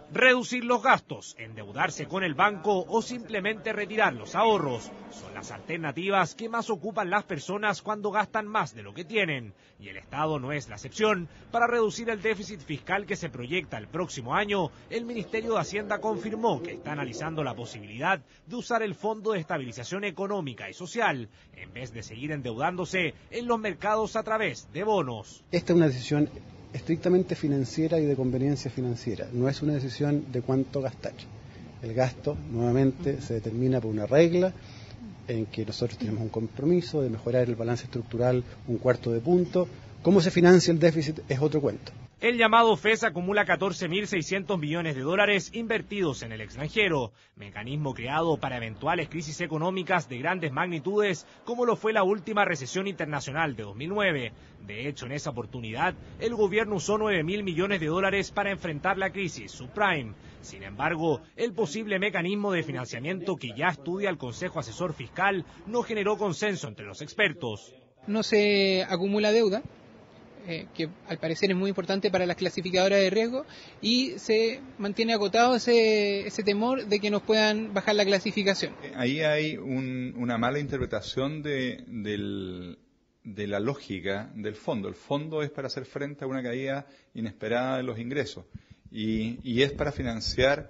Reducir los gastos, endeudarse con el banco o simplemente retirar los ahorros son las alternativas que más ocupan las personas cuando gastan más de lo que tienen. Y el Estado no es la excepción. Para reducir el déficit fiscal que se proyecta el próximo año, el Ministerio de Hacienda confirmó que está analizando la posibilidad de usar el Fondo de Estabilización Económica y Social, en vez de seguir endeudándose en los mercados a través de bonos. Esta es una decisión estrictamente financiera y de conveniencia financiera, no es una decisión de cuánto gastar. El gasto nuevamente se determina por una regla en que nosotros tenemos un compromiso de mejorar el balance estructural 1/4 punto. Cómo se financia el déficit es otro cuento. El llamado FES acumula 14.600 millones de dólares invertidos en el extranjero, mecanismo creado para eventuales crisis económicas de grandes magnitudes, como lo fue la última recesión internacional de 2009. De hecho, en esa oportunidad, el gobierno usó 9.000 millones de dólares para enfrentar la crisis subprime. Sin embargo, el posible mecanismo de financiamiento que ya estudia el Consejo Asesor Fiscal no generó consenso entre los expertos. No se acumula deuda, que al parecer es muy importante para las clasificadoras de riesgo, y se mantiene acotado ese temor de que nos puedan bajar la clasificación. Ahí hay una mala interpretación de la lógica del fondo. El fondo es para hacer frente a una caída inesperada de los ingresos y es para financiar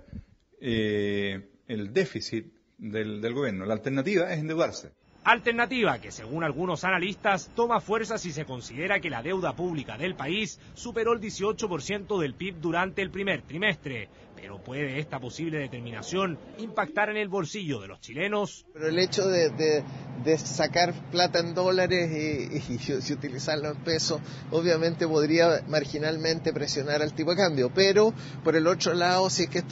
el déficit del gobierno. La alternativa es endeudarse. Alternativa que, según algunos analistas, toma fuerza si se considera que la deuda pública del país superó el 18% del PIB durante el primer trimestre. Pero ¿puede esta posible determinación impactar en el bolsillo de los chilenos? Pero el hecho de sacar plata en dólares y utilizarlo en pesos, obviamente podría marginalmente presionar al tipo de cambio. Pero, por el otro lado, si es que esto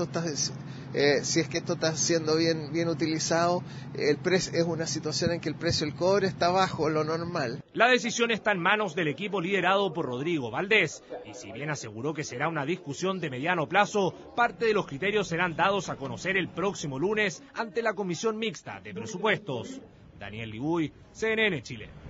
está siendo bien utilizado, es una situación en que el precio del cobre está bajo lo normal. La decisión está en manos del equipo liderado por Rodrigo Valdés, y si bien aseguró que será una discusión de mediano plazo, parte de los criterios serán dados a conocer el próximo lunes ante la Comisión Mixta de Presupuestos. Daniel Libuy, CNN Chile.